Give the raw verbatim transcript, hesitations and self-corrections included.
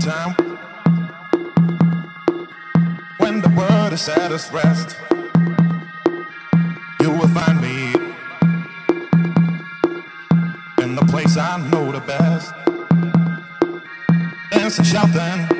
time when the world is at its rest. You will find me in the place I know the best, dancing, shouting,